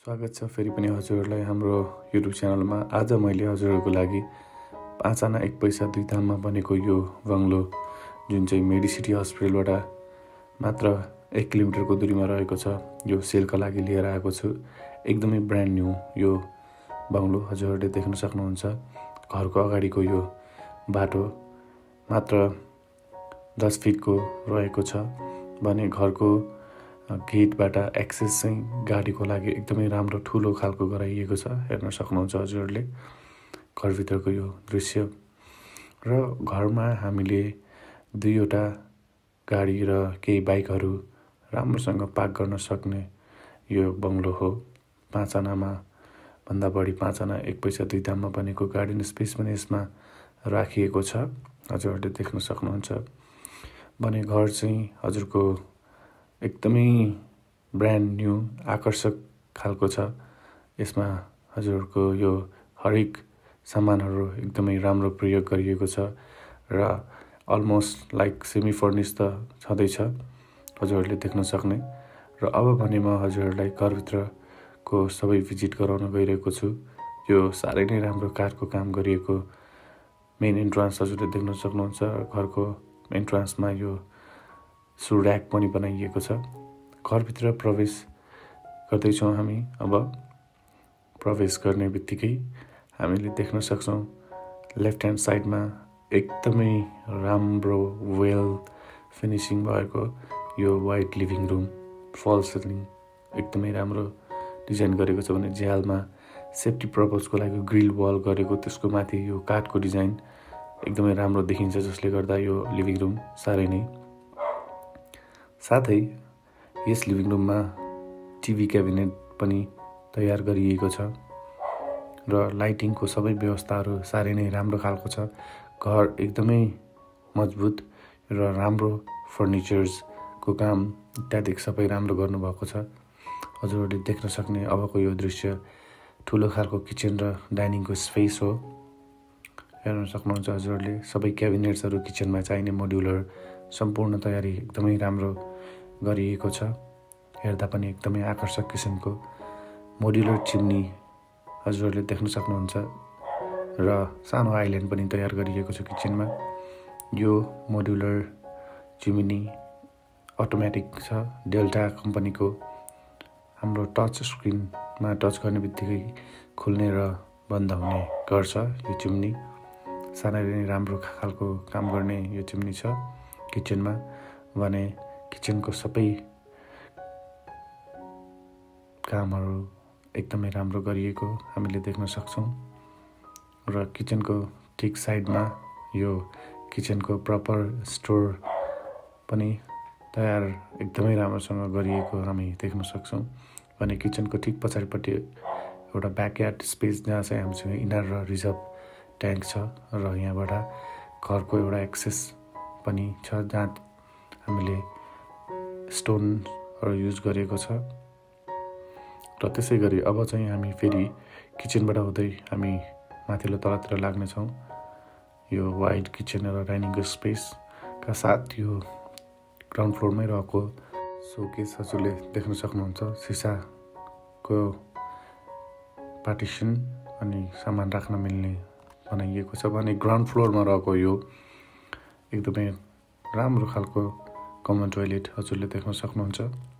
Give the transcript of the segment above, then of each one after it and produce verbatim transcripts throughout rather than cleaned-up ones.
स्वागत छ फेरि पनि हजुरहरूलाई हाम्रो युट्युब च्यानलमा। आज मैले हजुरहरूको लागि पाँच आना एक पैसा दुई दाममा बनेको यो बङ्गलो जुन चाहिँ मेडिसिटी हस्पिटलबाट मात्र एक किलोमिटरको दूरीमा रहेको छ, यो सेलका लागि लिएर आएको छु। एकदमै ब्रान्ड न्यू यो बङ्गलो हजुरहरूले देख्न सक्नुहुन्छ। घरको अगाडिको यो बाटो मात्र दस फिटको रहेको छ भने घरको गेटबाट एक्सेस चाहिँ गाडीको लागि एकदमै राम्रो ठुलो खालको गराइएको छ। हेर्न सक्नुहुन्छ हजुरहरूले घरभित्रको यो दृश्य। र घरमा हामीले दुईवटा गाडी र केही बाइकहरू राम्रोसँग पार्क गर्न सक्ने यो बङ्गलो हो। पाँच आनामा भन्दा बढी पाँच आना एक पैसा दुई दाममा बनेको गार्डन स्पेस पनि यसमा राखिएको छ, हजुरहरूले देख्न सक्नुहुन्छ। भने घर चाहिँ हजुरको एकदमै ब्रान्ड न्यू आकर्षक खालको छ। यसमा हजुरहरूको यो हरेक सामानहरू एकदमै राम्रो प्रयोग गरिएको छ र अलमोस्ट लाइक सेमी फर्निस त छँदैछ, हजुरहरूले देख्न सक्ने। र अब भने म हजुरहरूलाई घरभित्रको सबै भिजिट गराउन गइरहेको छु। यो साह्रै नै राम्रो काठको काम गरिएको मेन इन्ट्रान्स हजुरले देख्न सक्नुहुन्छ। घरको इन्ट्रान्समा यो सु ऱ्याक पनि बनाइएको छ। घरभित्र प्रवेश गर्दैछौँ हामी। अब प्रवेश गर्ने बित्तिकै हामीले देख्न सक्छौँ लेफ्ट ह्यान्ड साइडमा एकदमै राम्रो वेल फिनिसिङ भएको यो white living room, false ceiling एकदमै राम्रो डिजाइन गरेको छ भने झ्यालमा सेफ्टी पर्पजको लागि ग्रिल वाल गरेको, त्यसको माथि यो काठको डिजाइन एकदमै राम्रो देखिन्छ, जसले गर्दा यो लिभिङ रुम साह्रै नै। साथै यस लिभिङ रुममा टिभी क्याबिनेट पनि तयार गरिएको छ र लाइटिङको सबै व्यवस्थाहरू साह्रै नै राम्रो खालको छ। घर एकदमै मजबुत र राम्रो फर्निचर्सको काम इत्यादि सबै राम्रो गर्नुभएको छ। हजुरहरूले देख्न सक्ने अबको यो दृश्य ठुलो खालको किचन र डाइनिङको स्पेस हो। हेर्न सक्नुहुन्छ हजुरहरूले सबै क्याबिनेट्सहरू किचनमा चाहिने मोड्युलर सम्पूर्ण तयारी एकदमै राम्रो गरिएको छ। हेर्दा पनि एकदमै आकर्षक किसिमको मोड्युलर चिम्नी हजुरहरूले देख्न सक्नुहुन्छ र सानो आइल्यान्ड पनि तयार गरिएको छ किचनमा। यो मोड्युलर चिम्नी अटोमेटिक छ, डेल्टा कम्पनीको। हाम्रो टच स्क्रिनमा टच गर्ने बित्तिकै खुल्ने र बन्द हुने गर्छ यो चिम्नी। साह्रै नै राम्रो खालको काम गर्ने यो चिम्नी छ किचनमा। भने किचनको सबै कामहरू एकदमै राम्रो गरिएको हामीले देख्न सक्छौँ। र किचनको ठिक साइडमा यो किचनको प्रपर स्टोर पनि तयार एकदमै राम्रोसँग गरिएको हामी देख्न सक्छौँ। भने किचनको ठिक पछाडिपट्टि एउटा ब्याकयार्ड स्पेस जहाँ चाहिँ हामीसँग इनर र रिजर्भ ट्याङ्क छ र यहाँबाट घरको एउटा एक्सेस पनि छ जहाँ हामीले स्टोनहरू युज गरेको छ। र त्यसै गरी अब चाहिँ हामी फेरि किचनबाट हुँदै हामी माथिल्लो तलतिर लाग्नेछौँ। यो वाइड किचन र डाइनिङको स्पेसका साथ यो ग्राउन्ड फ्लोरमै रहेको सोकेस हजुरले देख्न सक्नुहुन्छ। सिसाको पार्टिसन अनि सामान राख्न मिल्ने बनाइएको छ। भने ग्राउन्ड फ्लोरमा रहेको यो एकदमै राम्रो खालको कमन टोयलेट हजुरले देख्न सक्नुहुन्छ।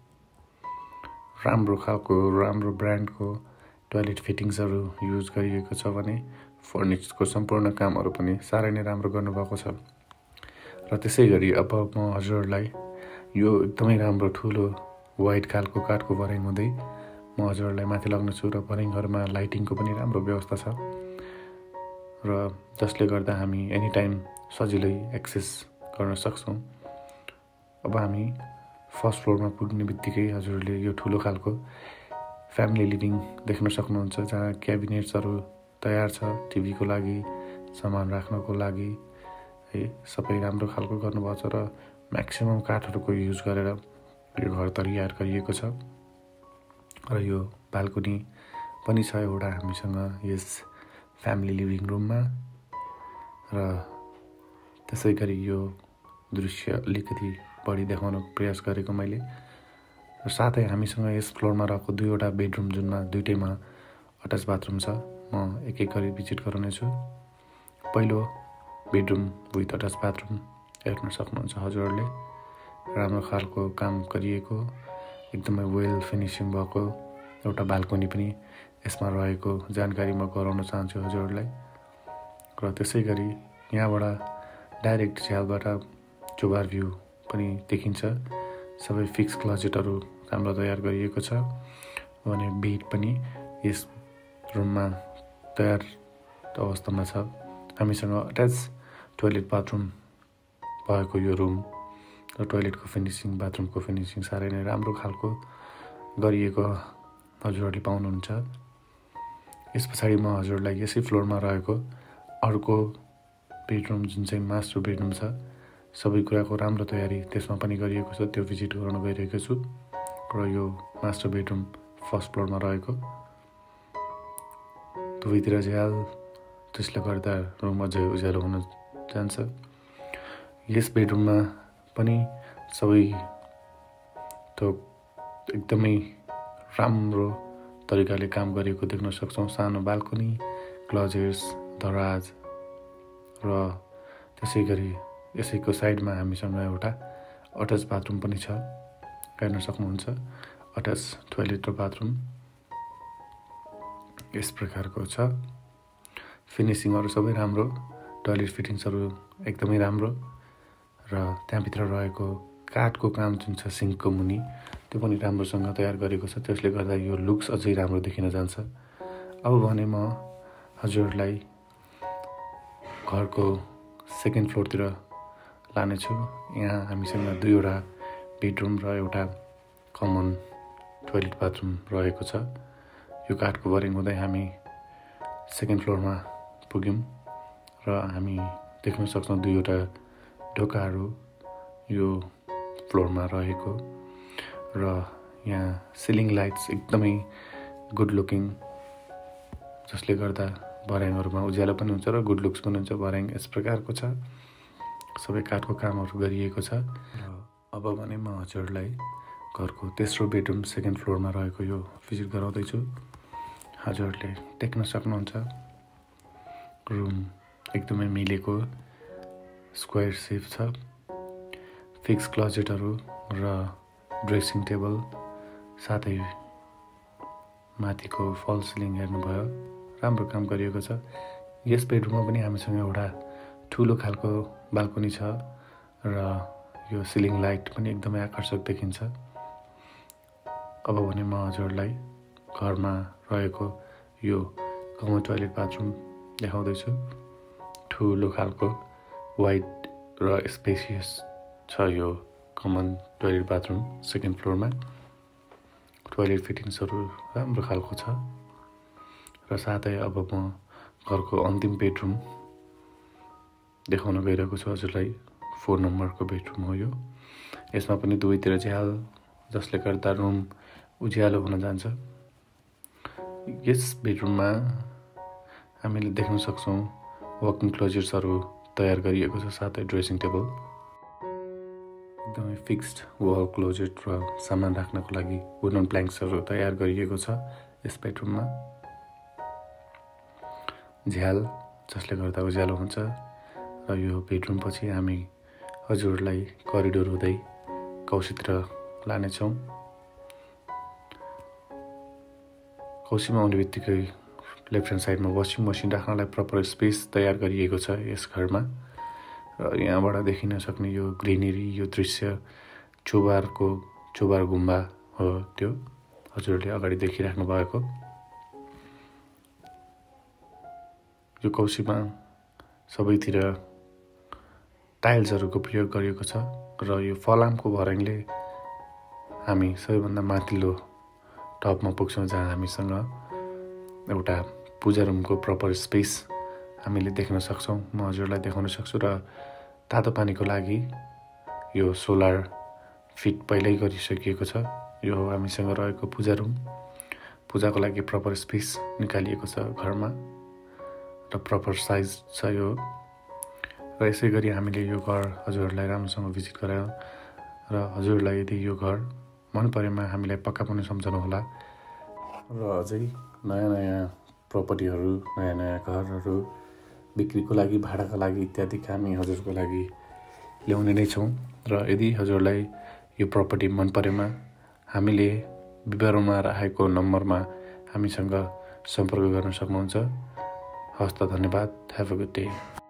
राम्रो खालको राम्रो ब्रान्डको टोयलेट फिटिङ्सहरू युज गरिएको छ भने फर्निचरको सम्पूर्ण कामहरू पनि साह्रै नै राम्रो गर्नुभएको छ। र त्यसै गरी अब म हजुरहरूलाई यो एकदमै राम्रो ठुलो वाइट खालको काठको भर्याङ हुँदै म हजुरहरूलाई माथि लग्नेछु र भर्याङहरूमा लाइटिङको पनि राम्रो व्यवस्था छ र जसले गर्दा हामी एनी टाइम सजिलै एक्सेस गर्न सक्छौँ। अब हामी फर्स्ट फ्लोरमा पुग्ने बित्तिकै हजुरहरूले यो ठुलो खालको फ्यामिली लिभिङ देख्न सक्नुहुन्छ जहाँ क्याबिनेट्सहरू तयार छ टिभीको लागि, सामान राख्नको लागि है, सबै राम्रो खालको गर्नुभएको छ र म्याक्सिमम काठहरूको युज गरेर यो घर तयार गरिएको छ। र यो बाल्कनी पनि छ एउटा हामीसँग यस फ्यामिली लिभिङ रुममा। र त्यसै गरी यो दृश्य अलिकति बढी देखाउन प्रयास गरेको मैले। र साथै हामीसँग यस फ्लोरमा रहेको दुईवटा बेडरुम जुनमा दुइटैमा अट्याच बाथरुम छ। म एक एक गरी भिजिट गराउनेछु। पहिलो बेडरुम विथ अट्याच बाथरुम हेर्न सक्नुहुन्छ हजुरहरूले। राम्रो खालको काम गरिएको, एकदमै वेल फिनिसिङ भएको एउटा बाल्कनी पनि यसमा रहेको जानकारी म गराउन चाहन्छु हजुरहरूलाई। र त्यसै गरी यहाँबाट डाइरेक्ट झ्यालबाट चोबार भ्यू पनि देखिन्छ। सबै फिक्स क्लोजेटहरू राम्रो तयार गरिएको छ भने बेड पनि यस रुममा तयार अवस्थामा छ। हामीसँग अट्याच टोयलेट बाथरुम भएको यो रुम र टोयलेटको फिनिसिङ, बाथरुमको फिनिसिङ साह्रै नै राम्रो खालको गरिएको हजुरहरूले पाउनुहुन्छ। यस पछाडि म हजुरलाई यसै फ्लोरमा रहेको अर्को बेडरुम जुन चाहिँ मास्टर बेडरुम छ, सबै कुराको राम्रो तयारी त्यसमा पनि गरिएको छ, त्यो भिजिट गर्न गइरहेको छु। र यो मास्टर बेडरुम फर्स्ट फ्लोरमा रहेको, दुवैतिर झ्याल, त्यसले गर्दा रुम अझै उज्यालो हुन जान्छ। यस बेडरुममा पनि सबै त्यो एकदमै राम्रो तरिकाले काम गरेको देख्न सक्छौँ। सानो बाल्कनी, क्लोजेट्स, दराज र त्यसै गरी यसैको साइडमा हामीसँग एउटा अट्याच बाथरुम पनि छ, हेर्न सक्नुहुन्छ। अट्याच टोयलेट र बाथरुम यस प्रकारको छ। फिनिसिङहरू सबै राम्रो, टोयलेट फिटिङ्सहरू एकदमै राम्रो र त्यहाँभित्र रहेको काठको काम जुन छ सिङ्कको मुनि, त्यो पनि राम्रोसँग तयार गरेको छ। त्यसले गर्दा यो लुक्स अझै राम्रो देखिन जान्छ। अब भने म हजुरहरूलाई घरको सेकेन्ड फ्लोरतिर लानेछु। यहाँ हामीसँग दुईवटा बेडरुम र एउटा कमन टोयलेट बाथरुम रहेको छ। यो काठको बोरिङ हुँदै हामी सेकेन्ड फ्लोरमा पुग्यौँ र हामी देख्न सक्छौँ दुईवटा ढोकाहरू यो फ्लोरमा रहेको र यहाँ सिलिङ लाइट्स एकदमै गुड लुकिङ, जसले गर्दा भर्याङहरूमा उज्यालो पनि हुन्छ र गुड लुक्स पनि हुन्छ। भर्याङ यस प्रकारको छ, सबै काठको कामहरू गरिएको छ। र अब भने म हजुरलाई घरको तेस्रो बेडरुम सेकेन्ड फ्लोरमा रहेको यो भिजिट गराउँदैछु। हजुरहरूले देख्न सक्नुहुन्छ रुम एकदमै मिलेको स्क्वायर सेप छ। फिक्स क्लोजेटहरू र ड्रेसिङ टेबल, साथै माथिको फल सिलिङ हेर्नुभयो, राम्रो काम गरिएको छ। यस बेडरुममा पनि हामीसँग एउटा ठुलो खालको बाल्कनी छ र यो सिलिङ लाइट पनि एकदमै आकर्षक देखिन्छ। अब भने म हजुरलाई घरमा रहेको यो कमन टोयलेट बाथरुम देखाउँदैछु। ठुलो खालको वाइड र स्पेसियस छ यो कमन टोयलेट बाथरुम सेकेन्ड फ्लोरमा। टोयलेट फिटिङ्सहरू राम्रो खालको छ र साथै अब म घरको अन्तिम बेडरुम देखाउन गइरहेको छु हजुरलाई। फोर नम्बरको बेडरुम हो यो। यसमा पनि दुवैतिर झ्याल, जसले गर्दा रुम उज्यालो हुन जान्छ। यस बेडरुममा हामीले देख्न सक्छौँ वकिङ क्लोजेट्सहरू तयार गरिएको छ, साथै ड्रेसिङ टेबल, एकदमै फिक्स्ड वाल क्लोजेट र सामान राख्नको लागि वुडन प्ल्याङ्क्सहरू तयार गरिएको छ यस बेडरुममा। झ्याल, जसले गर्दा उज्यालो हुन्छ। र यो बेडरुम पछि हामी हजुरलाई करिडोर हुँदै कौसीतिर लानेछौँ। कौसीमा आउने बित्तिकै लेफ्ट ह्यान्ड साइडमा वासिङ मसिन राख्नलाई प्रपर स्पेस तयार गरिएको छ यस घरमा। र यहाँबाट देखिन सक्ने यो ग्रिनेरी, यो दृश्य चोबारको चोबार गुम्बा हो, त्यो हजुरले अगाडि देखिराख्नु भएको। यो कौसीमा सबैतिर टाइल्सहरूको प्रयोग गरिएको छ र यो फलामको भर्याङले हामी सबैभन्दा माथिल्लो टपमा पुग्छौँ, जहाँ हामीसँग एउटा पूजा रुमको प्रपर स्पेस हामीले देख्न सक्छौँ। म हजुरलाई देखाउन सक्छु। र तातो पानीको लागि यो सोलर फिट पहिल्यै गरिसकिएको छ। यो हामीसँग रहेको पूजा रुम। पूजाको लागि प्रपर स्पेस निकालिएको छ घरमा र प्रपर साइज छ यो। र यसै गरी हामीले यो घर हजुरहरूलाई राम्रोसँग भिजिट गरायौँ र हजुरलाई यदि यो घर मन परेमा हामीलाई पक्का पनि सम्झनुहोला। र अझै नयाँ नयाँ प्रपर्टीहरू, नयाँ नयाँ घरहरू बिक्रीको लागि, भाडाको लागि इत्यादि हामी हजुरको लागि ल्याउने नै छौँ। र यदि हजुरलाई यो प्रपर्टी मन परेमा हामीले विवरणमा राखेको नम्बरमा हामीसँग सम्पर्क गर्न सक्नुहुन्छ। हस्त धन्यवाद। Have a good day.